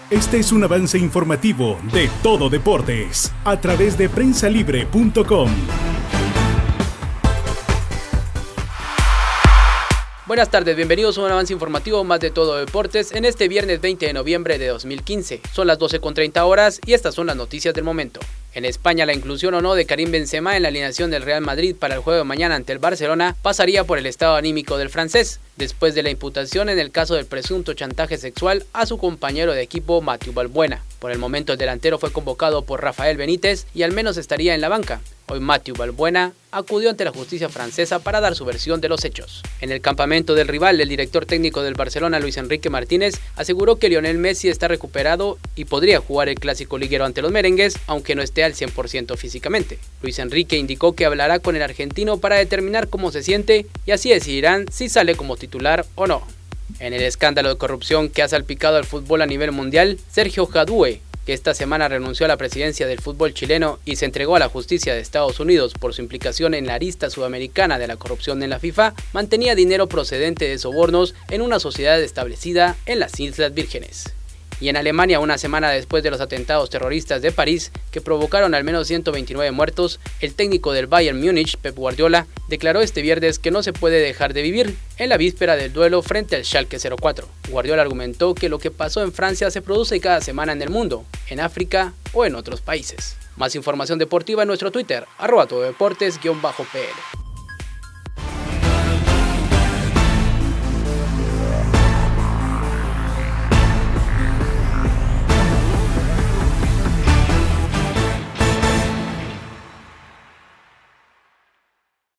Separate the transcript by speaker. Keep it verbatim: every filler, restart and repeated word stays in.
Speaker 1: Este es un avance informativo de Todo Deportes a través de prensa libre punto com.
Speaker 2: Buenas tardes, bienvenidos a un avance informativo más de Todo Deportes en este viernes veinte de noviembre de dos mil quince. Son las doce con treinta horas y estas son las noticias del momento. En España, la inclusión o no de Karim Benzema en la alineación del Real Madrid para el juego de mañana ante el Barcelona pasaría por el estado anímico del francés, después de la imputación en el caso del presunto chantaje sexual a su compañero de equipo Mathieu Valbuena. Por el momento el delantero fue convocado por Rafael Benítez y al menos estaría en la banca. Hoy Mathieu Valbuena acudió ante la justicia francesa para dar su versión de los hechos. En el campamento del rival, el director técnico del Barcelona, Luis Enrique Martínez, aseguró que Lionel Messi está recuperado y podría jugar el clásico liguero ante los merengues, aunque no esté al cien por ciento físicamente. Luis Enrique indicó que hablará con el argentino para determinar cómo se siente y así decidirán si sale como titular o no. En el escándalo de corrupción que ha salpicado al fútbol a nivel mundial, Sergio Jadue, que esta semana renunció a la presidencia del fútbol chileno y se entregó a la justicia de Estados Unidos por su implicación en la arista sudamericana de la corrupción en la FIFA, mantenía dinero procedente de sobornos en una sociedad establecida en las Islas Vírgenes. Y en Alemania, una semana después de los atentados terroristas de París, que provocaron al menos ciento veintinueve muertos, el técnico del Bayern Múnich, Pep Guardiola, declaró este viernes que no se puede dejar de vivir en la víspera del duelo frente al Schalke cero cuatro. Guardiola argumentó que lo que pasó en Francia se produce cada semana en el mundo, en África o en otros países. Más información deportiva en nuestro Twitter, arroba tododeportes guión bajo P L.